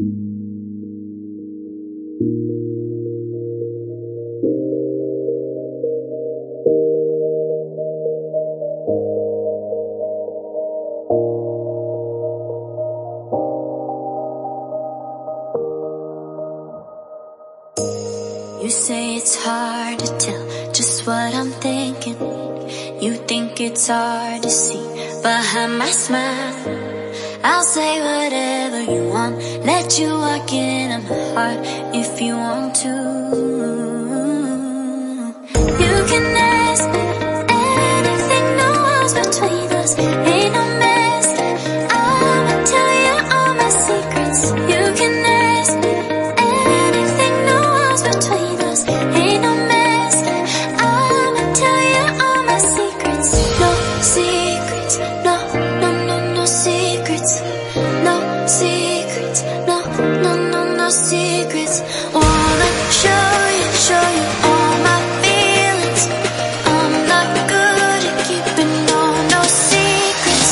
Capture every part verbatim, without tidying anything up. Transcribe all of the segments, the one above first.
You say it's hard to tell just what I'm thinking. You think it's hard to see behind my smile. I'll say whatever you want, let you walk in on my heart if you want to. You can ask me anything, no walls between us, ain't no mess. I'ma tell you all my secrets. You can ask me anything, no walls between us, ain't no mess. I'ma tell you all my secrets. No secrets, no, no, no, no secrets. No secrets, no, no, no, no secrets. Wanna show you, show you all my feelings. I'm not good at keeping no, no secrets.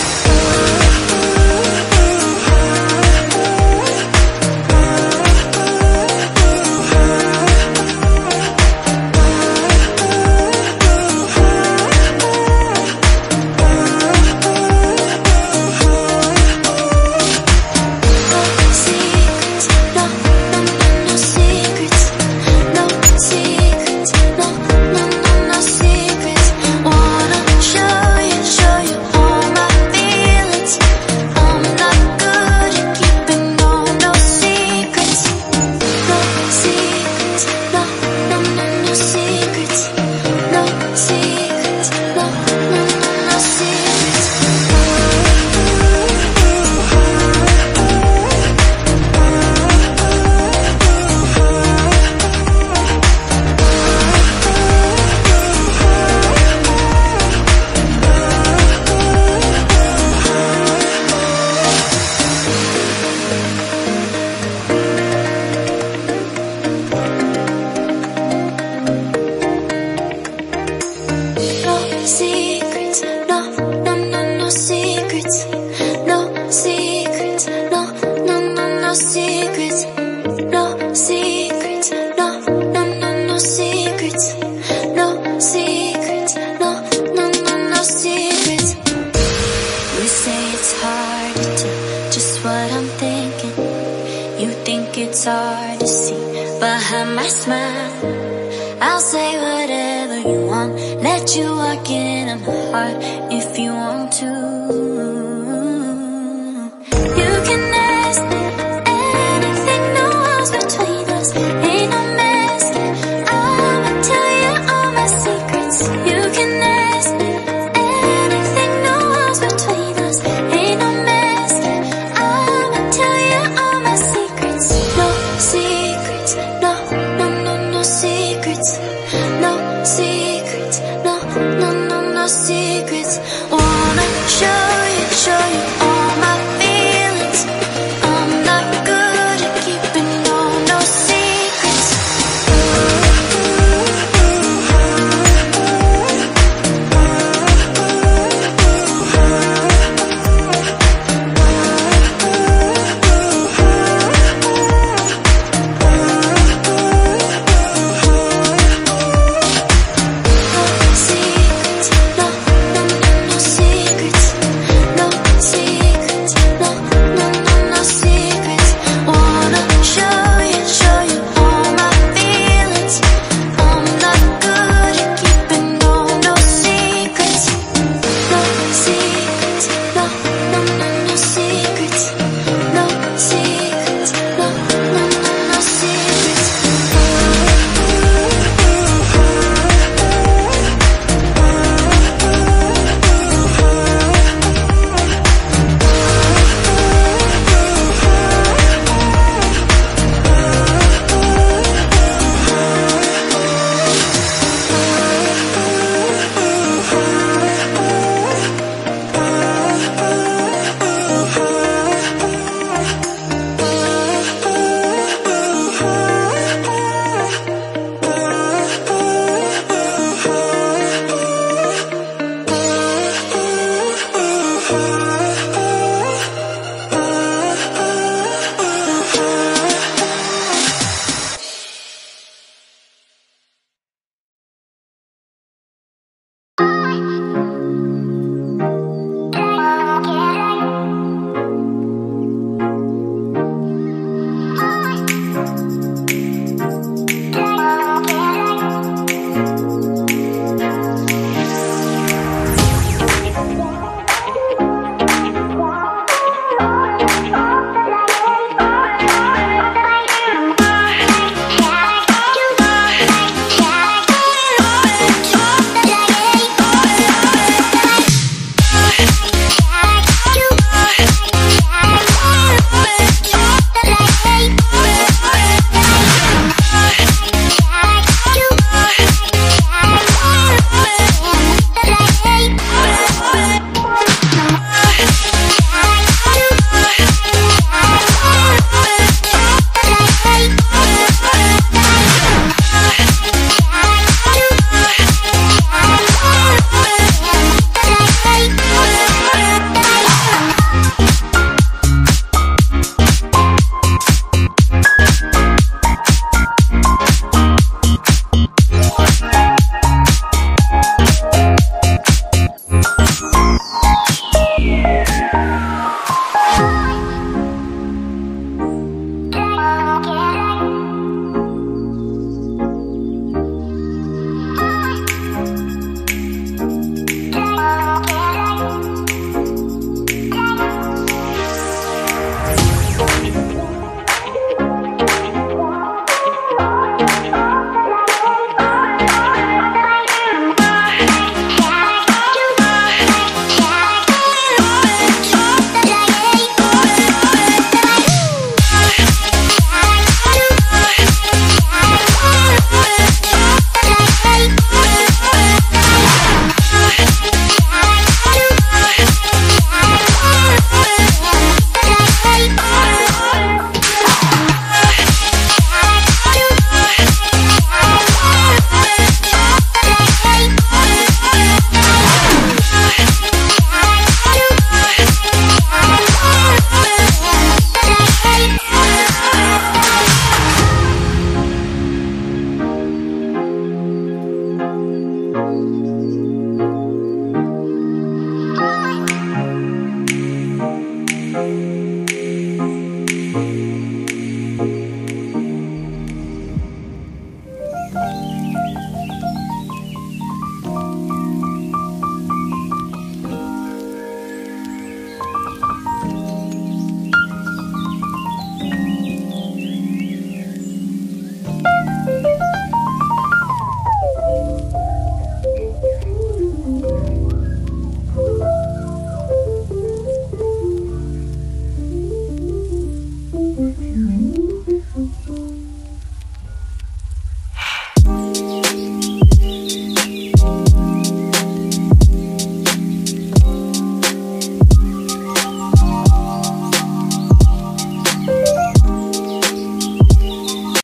Secrets, no, no, no, no secrets. No secrets, no, no, no, no secrets. No secrets, no, no, no, no secrets. No secrets, no, no, no, no secrets. You say it's hard to tell just what I'm thinking. You think it's hard to see behind my smile. I'll say whatever you want, let you walk in on my heart if you want to.